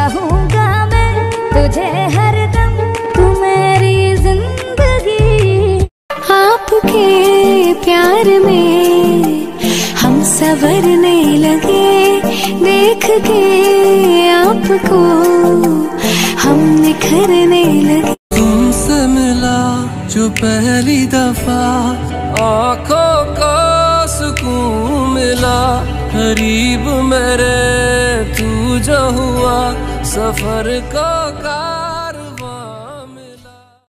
चाहूंगा मैं तुझे हरदम, तू मेरी जिंदगी। आपके प्यार में हम संवरने लगे, देख के आपको हम निखरने लगे। तुमसे मिला जो पहली दफा, आँखों का सुकून मिला। करीब मेरे तू जो हुआ सफर का